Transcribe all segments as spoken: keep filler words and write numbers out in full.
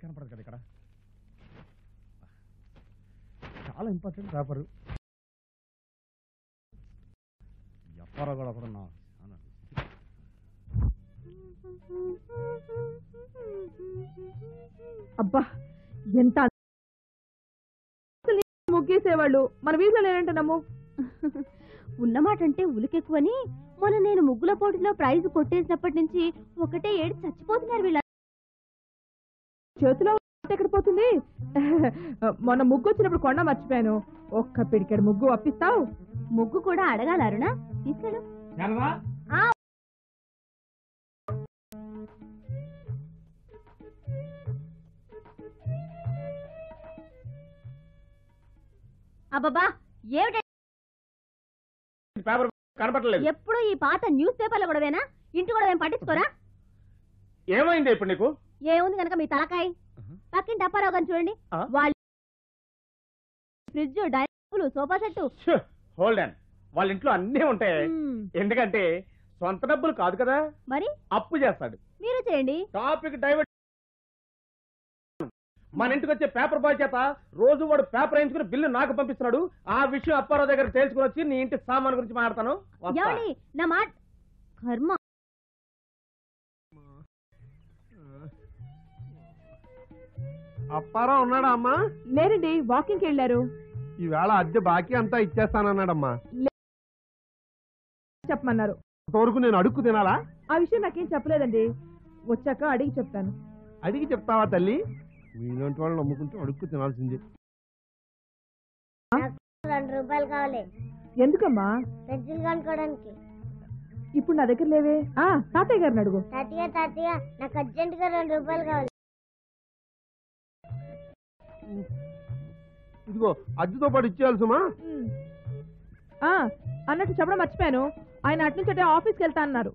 కనపడదు కదా ఇక్కడ. చాలా ఇంపార్టెంట్ పేపరు. ఎవ్వరో కూడా ఒకడున్నా. అబ్బా ఎంత ముగ్గేసేవాళ్ళు మన వీధిలో లేనంటున్నాము. ఉన్నమాట అంటే ఉలికెక్కువని మొన్న నేను ముగ్గుల పోటీలో ప్రైజ్ కొట్టేసినప్పటి నుంచి ఒకటే ఏడు చచ్చిపోతున్నారు వీళ్ళ. చేతిలో ఎక్కడ పోతుంది? మొన్న ముగ్గు వచ్చినప్పుడు కొండ మర్చిపోయాను. ఒక్క పిడికెడు ముగ్గు అప్పిస్తావు? ముగ్గు కూడా అడగాలరునా? తీసుకెళ్ళు. అబ్బబ్బా ఏమిటి కనపడలేదు. ఎప్పుడు ఈ పాత న్యూస్ పేపర్లు కూడావేనా? ఇంటి కూడా ఏం పట్టించుకోరా? ఏమైంది ఇప్పుడు నీకు? ఏముంది కనుక మీ తలకాయ. పక్కింటి అప్పారావు గారిని చూడండి, వాళ్ళు fridge, dining, sofa set. Hold on, వాళ్ళ ఇంట్లో అన్నీ ఉంటాయి. ఎందుకంటే సొంత డబ్బులు కాదు కదా, మరి అప్పు చేస్తాడు. మీరు చేయండి. Topic divert. మన ఇంటికి వచ్చే పేపర్ బాయ్ చేత రోజు వాడు పేపర్ వేయించుకుని బిల్లు నాకు పంపిస్తున్నాడు. ఆ విషయం అప్పారావు దగ్గర తేల్చుకుని వచ్చి నీ ఇంటి సామాన్ గురించి మాట్లాడతాను. నా మాట కర్మ. అప్పారావు ఉన్నాడా అమ్మా? లేరండి, వాకింగ్కి వెళ్ళారు. ఈవేళ అద్దె బాకీ అంతా ఇచ్చేస్తానన్నాడమ్మా. చెప్పమన్నారు. అంతవరకు నేను అడుక్కు తినాలా? ఆ విషయం నాకేం చెప్పలేదండి, వచ్చాక అడిగి చెప్తాను. అడిగి చెప్తావా తల్లి? మీలాంటి వాళ్ళు నమ్ముకుంటూ అడుక్కు తినాల్సింది. రెండు రూపాయలు కావాలి. ఎందుకమ్మా? పెన్సిల్ కొనుక్కోవడానికి. ఇప్పుడు నా దగ్గర లేవే. ఆ తాతయ్య గారిని అడుగు. తాతయ్య తాతయ్య నాకు అర్జెంట్ గా రెండు రూపాయలు కావాలి. ఇదిగో అద్దెతో పాటు ఇచ్చేయాలి సుమా. అన్నట్టు చెప్పడం మర్చిపోయాను, ఆయన అటు నుంచి ఆఫీస్కి వెళ్తా అన్నారు.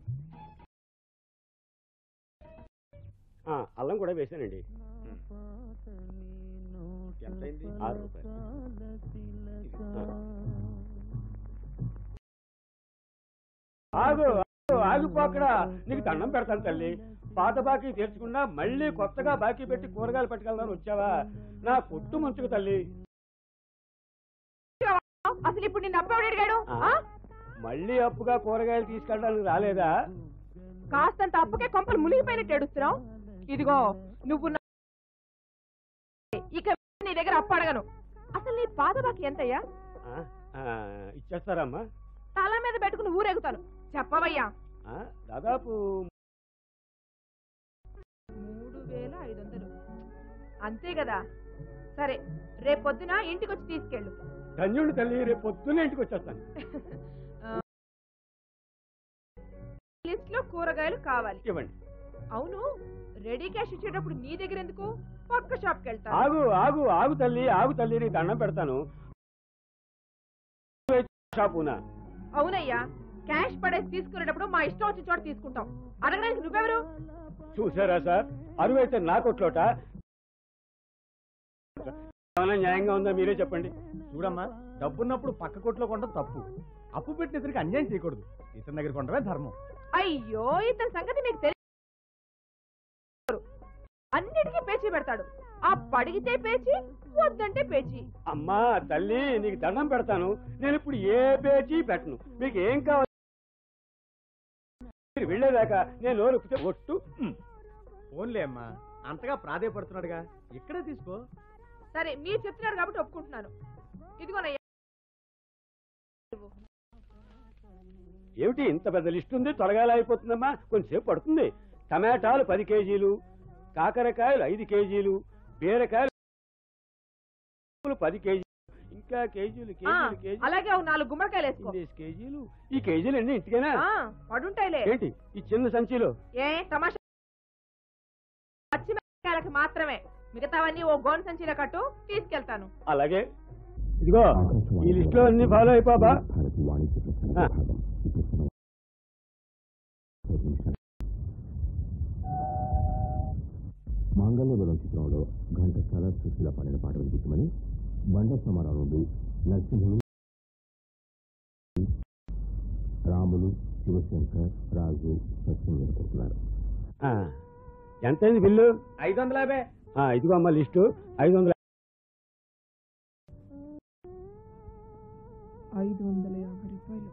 అల్లం కూడా వేసానండి. ఆరు రూపాయలు. ఆగు ఆగిపోకడా, నీకు దండం పెడతాను తల్లి. పాత బాకీ తీర్చకుండా మళ్ళీ కొత్తగా బాకీ పెట్టి కూరగాయలు పట్టుకెళ్దామని వచ్చావా? నా కొట్టు ముంచుకు తల్లి. అసలు ఇప్పుడు నిన్ను అప్పు ఎవడు అడిగాడు? మళ్ళీ అప్పుగా కూరగాయలు తీసుకెళ్ళడానికి రాలేదా? కాస్తంత అప్పుకే కొంపలు మునిగిపోయినట్టు ఏడుస్తున్నావు. ఇదిగో నువ్వు ఇక నీ దగ్గర అప్పు అడగను. అసలు నీ పాత బాకీ ఎంతయ్యా? ఇచ్చేస్తారమ్మా. తల మీద పెట్టుకుని ఊరేగుతాను, చెప్పవయ్యా. దాదాపు మూడు వేల ఐదు వందలు అంతే కదా? సరే, రేపొద్దున ఇంటికి వచ్చి తీసుకెళ్ళు. ధన్యుడి తల్లి, రేపు పొద్దున్న ఇంటికి వచ్చేస్తాను. లిస్ట్ లో కూరగాయలు కావాలి. ఇవ్వండి. అవును, రెడీ క్యాష్ ఇచ్చేటప్పుడు నీ దగ్గర ఎందుకు? పక్క షాప్ కి వెళ్తా. ఆగు ఆగు ఆగు తల్లి, ఆగు తల్లి, నీకు దండం పెడతాను. షాపునా? అవునయ్యా, క్యాష్ పడేసి తీసుకునేటప్పుడు మా ఇష్టం వచ్చిన చోట తీసుకుంటాం. అడగడానికి నువ్వెవరు? చూసారా సార్, అరువైతే నా కొట్లోట. న్యాయంగా ఉందా మీరే చెప్పండి. చూడమ్మా, డబ్బున్నప్పుడు పక్క కొట్లో కొనడం తప్పు. అప్పు పెట్టిన ఇతనికి అన్యాయం చేయకూడదు. ఇతని దగ్గర కొనడమే ధర్మం. అయ్యో, ఇతని సంగతి మీకు తెలియదు. అన్నిటికీ పేచీ పెడతాడు. ఆ పడిగితే పేచి, వద్దంటే పేచి. అమ్మా తల్లి, నీకు దండం పెడతాను. నేను ఇప్పుడు ఏ పేచీ పెట్టను. మీకు ఏం కావాలి మీరు వెళ్ళేదాకా నేను నోరుపితే ఒట్టు. ఫోన్లే అమ్మా, అంతగా ప్రాధేయపడుతున్నాడుగా, ఇక్కడే తీసుకో. సరే, మీరు చెప్తున్నారు కాబట్టి ఒప్పుకుంటున్నాను. ఇదిగోనయ్యా. ఏమిటి ఇంత పెద్ద లిస్ట్ ఉంది? త్వరగా అయిపోతుందమ్మా, కొంచెంసేపు పడుతుంది. టమాటాలు పది కేజీలు, కాకరకాయలు ఐదు కేజీలు, బీరకాయలు పది కేజీలు, ఇంకా కేజీలు కేజీలు కేజీలు. అలాగే నాలుగు గుమ్మడికాయలు వేసుకో. కేజీలు. ఈ కేజీలు ఎన్ని ఇంటికేనా? పడుంటాయిలే. ఏంటి ఈ చిన్న సంచిలో? ఏ తమాషా? పచ్చిమిరపకాయలకి మాత్రమే, మిగతావన్నీ ఓ గోన్ సంచిలో కట్టు, తీసుకెళ్తాను. అలాగే. ఇదిగో ఈ లిస్ట్ లో అన్ని ఫాలో అయిపోబా. మాంగళ్యవరం చిత్రంలో ఘంటసాల సుశీల పాడిన పాట వినిపించమని బండ సమారావు నుండి నరసింహులు, రాములు, శివశంకర్, రాజు, సత్యం కోరుతున్నారు. ఎంతైంది బిల్లు? ఐదు వందల యాభై. ఇదిగో అమ్మ లిస్టు ఐదు వందల ఐదు వందల యాభై రూపాయలు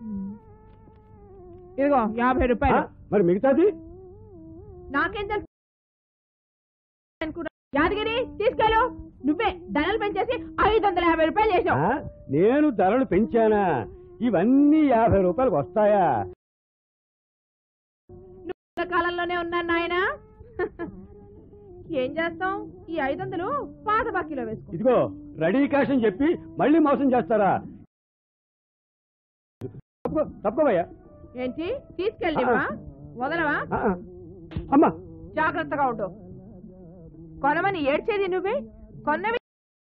ఇదిగో యాభై రూపాయలు. మరి మిగతాది నాకేం తెలుసు అనుకున్నా. యాదగిరి తీసుకెళ్ళు. నువ్వే ధరలు పెంచేసి ఐదు వందల యాభై రూపాయలు చేసావు. నేను ధరలు పెంచానా? ఇవన్నీ యాభై రూపాయలకు వస్తాయా? నువ్వు కాలంలోనే ఉన్నాను నాయనా. ఏం చేస్తాం? ఈ ఐదు వందలు పాత బాకీలో వేసుకో. ఇదిగో రెడీ క్యాష్ అని చెప్పి మళ్ళీ మోసం చేస్తారా? తప్పుకోవయ్యా. ఏంటి తీసుకెళ్ళివా? వదలవా? అమ్మా జాగ్రత్తగా ఉండు. కొనమని ఏడ్చేది నువ్వే, కొన్నవి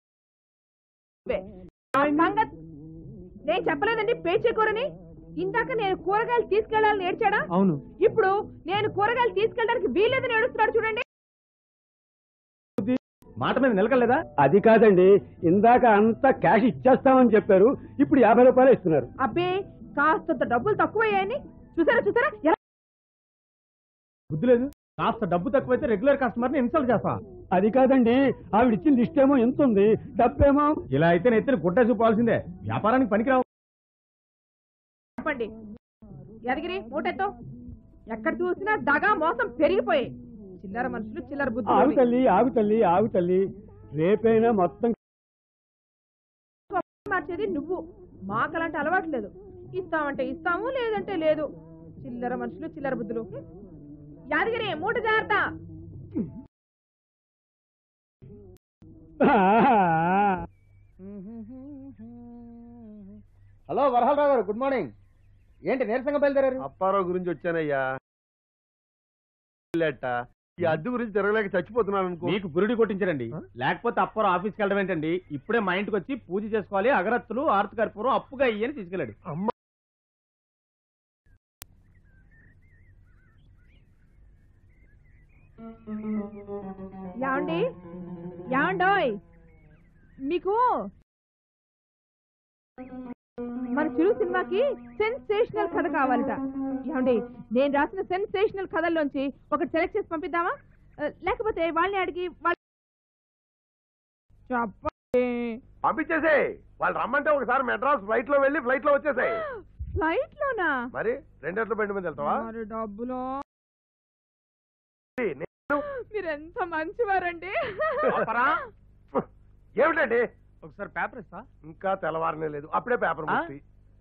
సంగతి నేను చెప్పలేదండి. పేచే ఇందాక నేను కూరగాయలు తీసుకెళ్లాలని ఏడ్చాడా? అవును. ఇప్పుడు నేను కూరగాయలు తీసుకెళ్ళడానికి వీల్లేదని ఏడుస్తున్నాడు చూడండి. మాట మీద నిలకలేదా? అది కాదండి, ఇందాక అంతా క్యాష్ ఇచ్చేస్తామని చెప్పారు, ఇప్పుడు యాభై రూపాయలు ఇస్తున్నారు. అబ్బే కాస్తంత డబ్బులు తక్కువయ్యాయని చూసారా చూసారా ఎలా? బుద్ధి లేదు. కాస్త డబ్బు తక్కువైతే రెగ్యులర్ కస్టమర్ ని ఇన్సల్ట్ చేస్తా. అది కాదండి, ఆవిడ ఇచ్చిన లిస్ట్ ఏమో ఎంత ఉంది, డబ్బేమో. ఇలా అయితే నెత్తిన గుడ్డ చూపాల్సిందే. వ్యాపారానికి పనికిరావు. చెప్పండి యాదగిరి మూటెత్తో. ఎక్కడ చూసినా దగా మోసం పెరిగిపోయి చిల్లర మనుషులు చిల్లర ఆగు బుద్ధి. తల్లి ఆగు తల్లి ఆగు తల్లి రేపైనా మొత్తం మార్చేది నువ్వు. మాకలాంటి అలవాటు లేదు. ఇస్తామంటే ఇస్తాము, లేదంటే లేదు. చిల్లర మనుషులు చిల్లర బుద్ధులు. యాదగిరి మూట జాగ్రత్త. హలో వరహాలరావు గారు, గుడ్ మార్నింగ్. ఏంటి నీరసంగా బయలుదేరారు? అప్పారావు గురించి వచ్చానయ్యా. ఈ అద్దె గురించి తిరగలేక చచ్చిపోతున్నాను అనుకో. మీకు గురుడి కొట్టించారండి, లేకపోతే అప్పారావు ఆఫీస్కి వెళ్ళడం ఏంటండి? ఇప్పుడే మా ఇంటికి వచ్చి పూజ చేసుకోవాలి, అగరత్తులు ఆర్తి కర్పూరం అప్పుగా ఇయ్యని తీసుకెళ్ళాడు. అమ్మ యాండి యాండోయ్, మీకు మన చిరు సినిమాకి సెన్సేషనల్ కథ కావాలట. ఏమండి నేను రాసిన సెన్సేషనల్ కథల్లోంచి ఒకటి సెలెక్ట్ చేసి పంపిద్దామా? లేకపోతే వాళ్ళని అడిగి వాళ్ళు పంపించేసే. వాళ్ళు రమ్మంటే ఒకసారి మెడ్రాస్ ఫ్లైట్ లో వెళ్ళి ఫ్లైట్ లో వచ్చేసాయి. ఫ్లైట్ లోనా? మరి రెండేట్ల బండి మీద వెళ్తావా? డబ్బులో మీరు ఎంత మంచివారండి. ఏమిటండి? ఒకసారి పేపర్ ఇస్తా. ఇంకా తెల్లవారనే లేదు, అప్పుడే పేపర్ ముట్టి.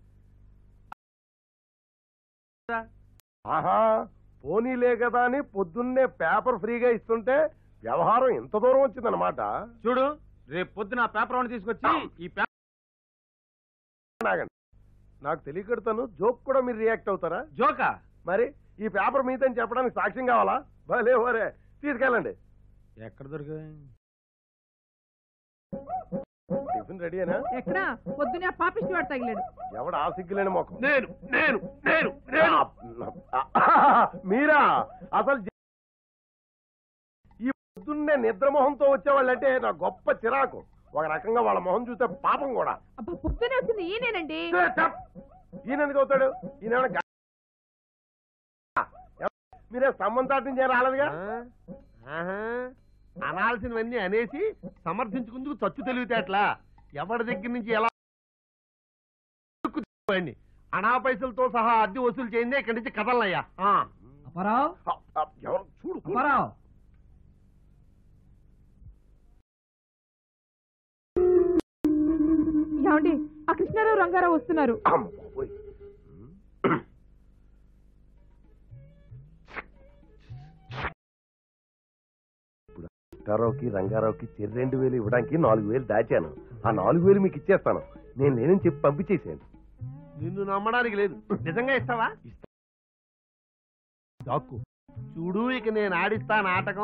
ఆహా, పోనీలే కదా అని పొద్దున్నే పేపర్ ఫ్రీగా ఇస్తుంటే వ్యవహారం ఇంత దూరం వచ్చిందనమాట. చూడు, రేపు పొద్దున పేపర్ వాడిని తీసుకొచ్చి ఈ పేపర్. నాకు తెలియకడతాను జోక్ కూడా మీరు రియాక్ట్ అవుతారా? జోకా? మరి ఈ పేపర్ మీదని చెప్పడానికి సాక్ష్యం కావాలా? భలే వరే, తీసుకెళ్ళండి. ఎక్కడ దొరికాయి? టిఫిన్ రెడీనా? ఎక్కడ? పొద్దునే పాపిష్టి వాడు తగిలాడు. ఎవడు ఆ సిగ్గులేని మొక్క? నేను నేను నేను నేను మీరా? అసలు ఈ పొద్దున్నే నిద్రమోహంతో వచ్చేవాళ్ళంటే నా గొప్ప చిరాకు. ఒక రకంగా వాళ్ళ మొహం చూస్తే పాపం కూడా. అబ్బా పొద్దునే వచ్చింది ఈయనేనండి. ఈయన ఎందుకు అవుతాడు? ఈయన మీరే స్తంభం తాటించే రాలేదుగా. అనాల్సినవన్నీ అనేసి సమర్థించుకుందుకు చచ్చు తెలివితేట్లా. ఎవరి దగ్గర నుంచి ఎలా అనా పైసలతో సహా అద్దె వసూలు చేయిందే ఇక్కడి నుంచి కదలయ్యా. ఎవరు చూడు. ఏమండి ఆ కృష్ణారావు రంగారావు వస్తున్నారు. కృష్ణారావుకి రంగారావుకి చెరి రెండు వేలు ఇవ్వడానికి నాలుగు వేలు దాచాను. ఆ నాలుగు వేలు మీకు ఇచ్చేస్తాను. నేను లేనని చెప్పి పంపించేసాను. నిన్ను నమ్మడానికి లేదు. నిజంగా ఇస్తావా? దాక్కు చూడు, ఇక నేను ఆడిస్తా నాటకం.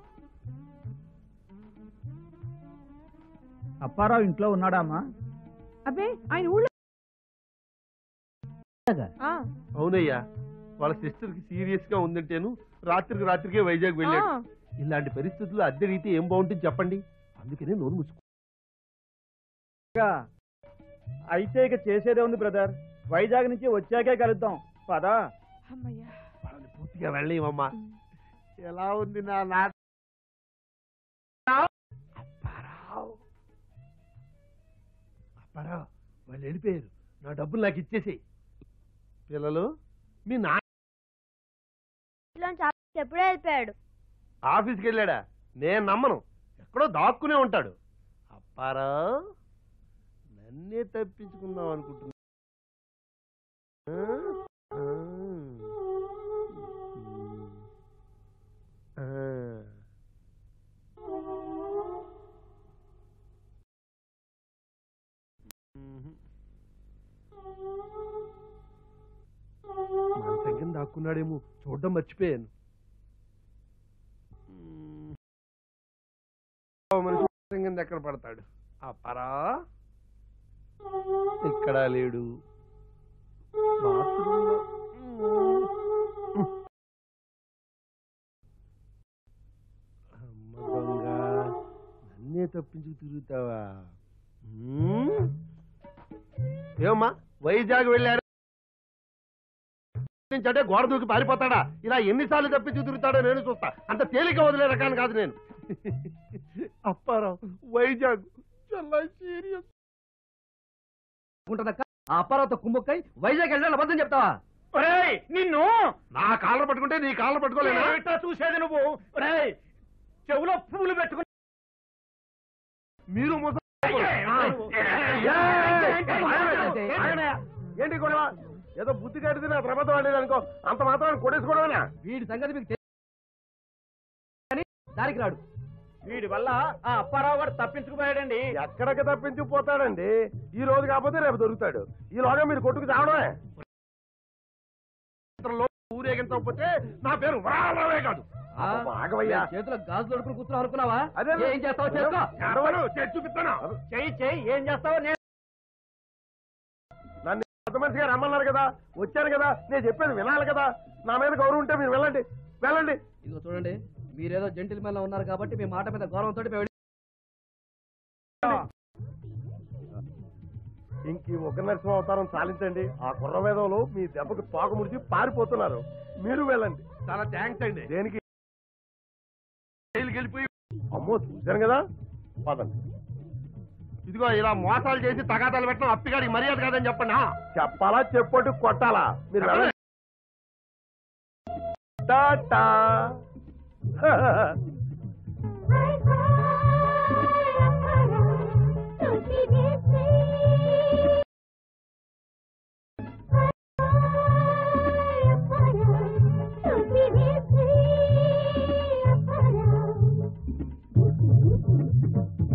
అప్పారావు ఇంట్లో ఉన్నాడా అమ్మా? అబ్బే ఆయన ఊళ్ళో. అవునయ్యా, వాళ్ళ సిస్టర్ కి సీరియస్ గా ఉందంటేను రాత్రికి రాత్రికే వైజాగ్ వెళ్ళాడు. ఇలాంటి పరిస్థితుల్లో అద్దె రీతి ఏం బాగుంటుంది చెప్పండి. అందుకనే నోరు మూసుకో. అయితే ఇక చేసేదే ఉంది బ్రదర్. వైజాగ్ నుంచి వచ్చాకే కలుద్దాం పదా. పూర్తిగా వెళ్ళేమమ్మా. ఎలా ఉంది నా నాట అప్పారా వాళ్ళు వెళ్ళిపోయారు, నా డబ్బులు నాకు ఇచ్చేసేయి. పిల్లలు మీ నా ఎప్పుడే వెళ్ళిపోయాడు. ఆఫీస్కి వెళ్ళాడా? నేను నమ్మను, ఎక్కడో దాక్కునే ఉంటాడు. అప్పారా నన్నే తప్పించుకుందాం అనుకుంటున్నా. ఆ, ఆ, ఆ. మంచం కింద దాక్కున్నాడేమో, చూడడం మర్చిపోయాను. మనిషి మంచం కింద ఎక్కడ పడతాడు? అప్పరా ఇక్కడ లేడు. బాత్రూంలో అమ్మ దొంగ, నన్నే తప్పించుకు తిరుగుతావా? ఏమమ్మా వైజాగ్ వెళ్ళాడు అంటే గోడ దూకి పారిపోతాడా? ఇలా ఎన్నిసార్లు తప్పించి తిరుగుతాడో నేను చూస్తా. అంత తేలిక వదిలే రకాన్ని కాదు నేను. అప్పారావు వైజాగ్ చాలా సీరియస్. ఆ అప్పారావుతో కుమ్ముక్కై వైజాగ్ వెళ్ళాలి అబద్ధం చెప్తావా? నిన్ను నా కాళ్ళ పట్టుకుంటే నీ కాళ్ళ పట్టుకోలేనా? చూసేది నువ్వు చెవులో పువ్వులు పెట్టుకుని మీరు ఏంటి గొడవ? ఏదో బుద్ధి కడితే నా ప్రమాదం ఆడేది అనుకో, అంత మాత్రం కొట్టేసుకోవడమేనా? వీడి సంగతి మీకు దానికి రాడు. వీడి వల్ల ఆ అప్పారావు గారు తప్పించుకుపోయాడండి. ఎక్కడికి తప్పించుకుపోతాడండి? ఈ రోజు కాకపోతే రేపు దొరుకుతాడు. ఈలోగా మీరు కొట్టుకు చావడమే. ఊరేగించకపోతే నా పేరు వరాలరావే కాదు. ఆగవయ్యా, చేతిలో గాజులు దొడుకుని కూర్చున్నావు అనుకున్నావా? అదే ఏం చేస్తావో చేసుకో. చేసి చూపిస్తాను. చెయ్యి చెయ్యి, ఏం చేస్తావో నేను. నన్ను పెద్ద మనిషిగా రమ్మన్నారు కదా, వచ్చాను కదా, నేను చెప్పేది వినాలి కదా. నా మీద గౌరవం ఉంటే మీరు వెళ్ళండి వెళ్ళండి. ఇదిగో చూడండి, మీరేదో జెంటిల్ మ్యాన్ లో ఉన్నారు కాబట్టి మీ మాట మీద గౌరవంతో ఇంక ఒక నరసింహ అవతారం చాలించండి. ఆ కుర్ర వేదంలో మీ దెబ్బకు తోక ముడిచి పారిపోతున్నారు. మీరు వెళ్ళండి. చాలా థ్యాంక్స్ అండి. దేనికి? వెళ్ళిపోయి అమ్మో చూశాను కదా, పదండి. ఇదిగో ఇలా మోసాలు చేసి తగాదాలు పెట్టడం అప్పిగాడికి మర్యాద కాదని చెప్పండి. చెప్పాలా చెప్పట్టు కొట్టాలా? మీరు వెళ్ళండి. టాటా.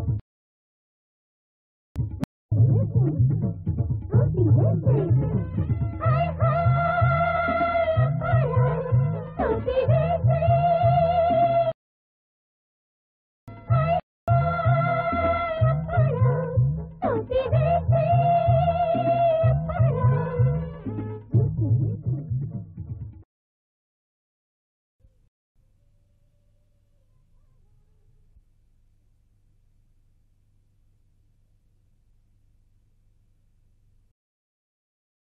Thank you.